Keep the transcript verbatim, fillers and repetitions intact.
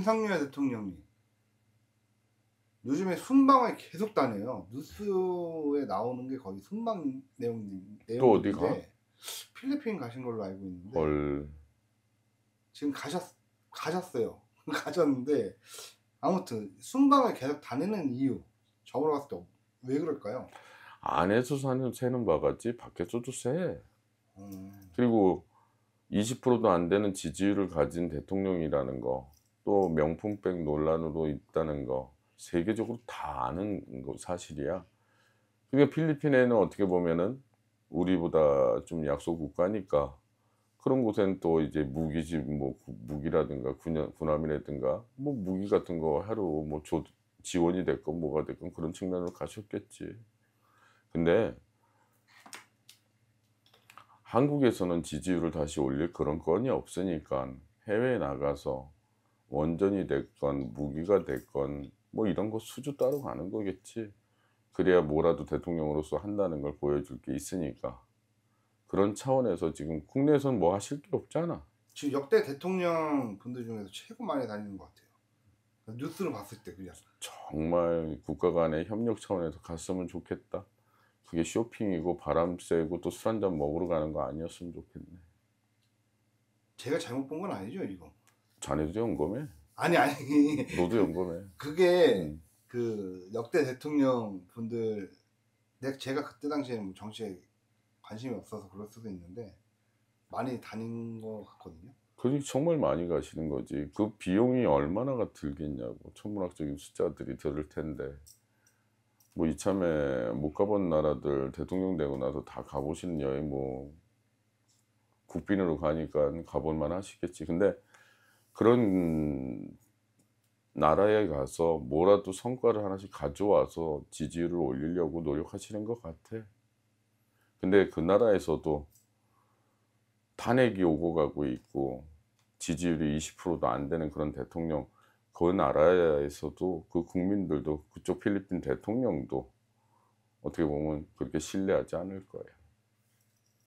윤석열 대통령이 요즘에 순방을 계속 다녀요. 뉴스에 나오는 게 거의 순방 내용 또 어디 가? 내용인데 필리핀 가신 걸로 알고 있는데 헐. 지금 가셨 가셨어요. 가셨는데 아무튼 순방을 계속 다니는 이유 저보러 봤을 때 왜 그럴까요? 안에서 사는 새는 바가지 밖에서도 새. 음, 그리고 이십 퍼센트도 안 되는 지지율을 가진 대통령이라는 거, 또 명품백 논란으로 있다는 거 세계적으로 다 아는 거 사실이야. 그러니까 필리핀에는 어떻게 보면은 우리보다 좀 약소 국가니까 그런 곳에는 또 이제 무기지 뭐 구- 무기라든가 군함, 군함이라든가 뭐 무기 같은 거 하루 뭐 조, 지원이 됐건 뭐가 됐건 그런 측면으로 가셨겠지. 근데 한국에서는 지지율을 다시 올릴 그런 건이 없으니까 해외에 나가서 원전이 됐건 무기가 됐건 뭐 이런 거 수주 따로 가는 거겠지. 그래야 뭐라도 대통령으로서 한다는 걸 보여줄 게 있으니까. 그런 차원에서 지금 국내에선 뭐 하실 게 없잖아. 지금 역대 대통령 분들 중에서 최고 많이 다니는 것 같아요. 뉴스를 봤을 때 그냥. 정말 국가 간의 협력 차원에서 갔으면 좋겠다. 그게 쇼핑이고 바람 쐬고 또 술 한잔 먹으러 가는 거 아니었으면 좋겠네. 제가 잘못 본 건 아니죠, 이거? 자네도 연금해. 아니 아니 너도 그, 연금해. 그게 음. 그 역대 대통령 분들 내 제가 그때 당시에는 뭐 정치에 관심이 없어서 그럴 수도 있는데 많이 다닌 것 같거든요. 그게 정말 많이 가시는 거지. 그 비용이 얼마나 들겠냐고. 천문학적인 숫자들이 들을 텐데. 뭐 이참에 못 가본 나라들 대통령 되고 나서 다 가보시는 여행 뭐 국빈으로 가니까 가볼만 하시겠지. 근데 그런 나라에 가서 뭐라도 성과를 하나씩 가져와서 지지율을 올리려고 노력하시는 것 같아. 근데 그 나라에서도 탄핵이 오고 가고 있고 지지율이 이십 퍼센트도 안 되는 그런 대통령, 그 나라에서도 그 국민들도 그쪽 필리핀 대통령도 어떻게 보면 그렇게 신뢰하지 않을 거예요.